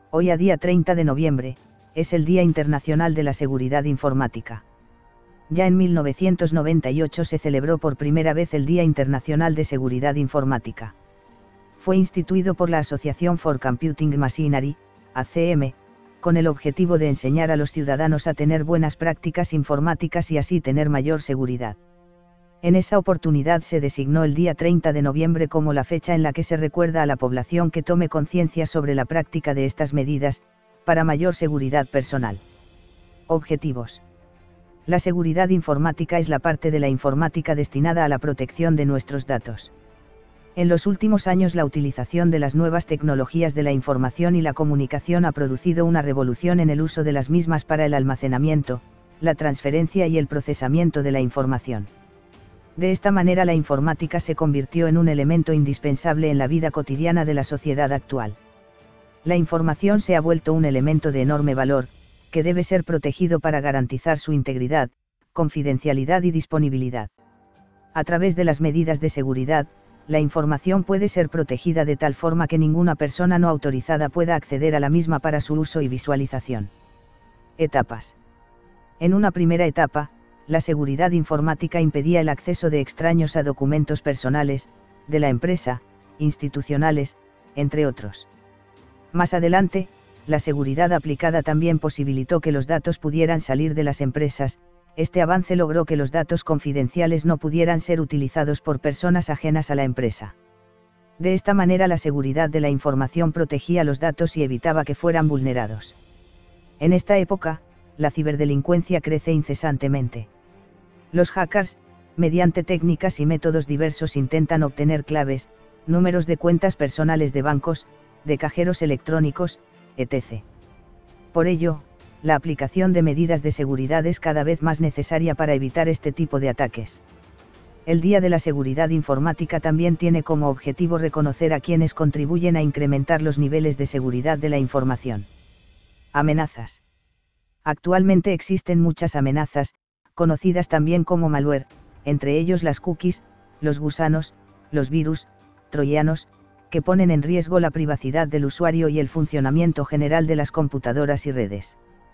Hoy a día 30 de noviembre, es el Día Internacional de la Seguridad Informática. Ya en 1998 se celebró por primera vez el Día Internacional de Seguridad Informática. Fue instituido por la Association for Computing Machinery, ACM, con el objetivo de enseñar a los ciudadanos a tener buenas prácticas informáticas y así tener mayor seguridad. En esa oportunidad se designó el día 30 de noviembre como la fecha en la que se recuerda a la población que tome conciencia sobre la práctica de estas medidas, para mayor seguridad personal. Objetivos. La seguridad informática es la parte de la informática destinada a la protección de nuestros datos. En los últimos años la utilización de las nuevas tecnologías de la información y la comunicación ha producido una revolución en el uso de las mismas para el almacenamiento, la transferencia y el procesamiento de la información. De esta manera la informática se convirtió en un elemento indispensable en la vida cotidiana de la sociedad actual. La información se ha vuelto un elemento de enorme valor, que debe ser protegido para garantizar su integridad, confidencialidad y disponibilidad. A través de las medidas de seguridad, la información puede ser protegida de tal forma que ninguna persona no autorizada pueda acceder a la misma para su uso y visualización. Etapas. En una primera etapa, la seguridad informática impedía el acceso de extraños a documentos personales, de la empresa, institucionales, entre otros. Más adelante, la seguridad aplicada también posibilitó que los datos pudieran salir de las empresas. Este avance logró que los datos confidenciales no pudieran ser utilizados por personas ajenas a la empresa. De esta manera la seguridad de la información protegía los datos y evitaba que fueran vulnerados. En esta época, la ciberdelincuencia crece incesantemente. Los hackers, mediante técnicas y métodos diversos intentan obtener claves, números de cuentas personales de bancos, de cajeros electrónicos, etc. Por ello, la aplicación de medidas de seguridad es cada vez más necesaria para evitar este tipo de ataques. El Día de la Seguridad Informática también tiene como objetivo reconocer a quienes contribuyen a incrementar los niveles de seguridad de la información. Amenazas. Actualmente existen muchas amenazas, conocidas también como malware, entre ellos las cookies, los gusanos, los virus, troyanos, que ponen en riesgo la privacidad del usuario y el funcionamiento general de las computadoras y redes.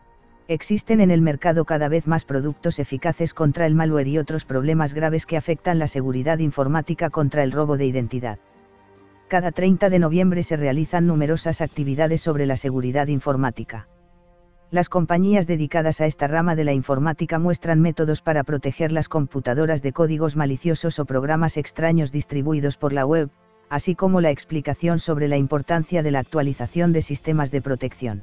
Existen en el mercado cada vez más productos eficaces contra el malware y otros problemas graves que afectan la seguridad informática contra el robo de identidad. Cada 30 de noviembre se realizan numerosas actividades sobre la seguridad informática. Las compañías dedicadas a esta rama de la informática muestran métodos para proteger las computadoras de códigos maliciosos o programas extraños distribuidos por la web, así como la explicación sobre la importancia de la actualización de sistemas de protección.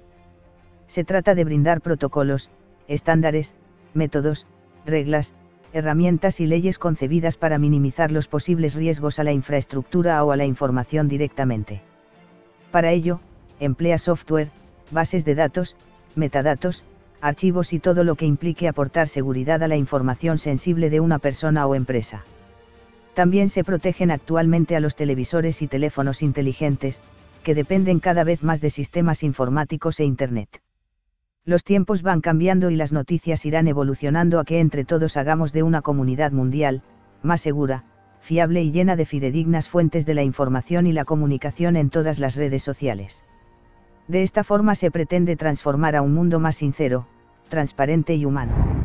Se trata de brindar protocolos, estándares, métodos, reglas, herramientas y leyes concebidas para minimizar los posibles riesgos a la infraestructura o a la información directamente. Para ello, emplea software, bases de datos, metadatos, archivos y todo lo que implique aportar seguridad a la información sensible de una persona o empresa. También se protegen actualmente a los televisores y teléfonos inteligentes, que dependen cada vez más de sistemas informáticos e Internet. Los tiempos van cambiando y las noticias irán evolucionando a que entre todos hagamos de una comunidad mundial, más segura, fiable y llena de fidedignas fuentes de la información y la comunicación en todas las redes sociales. De esta forma se pretende transformar a un mundo más sincero, transparente y humano.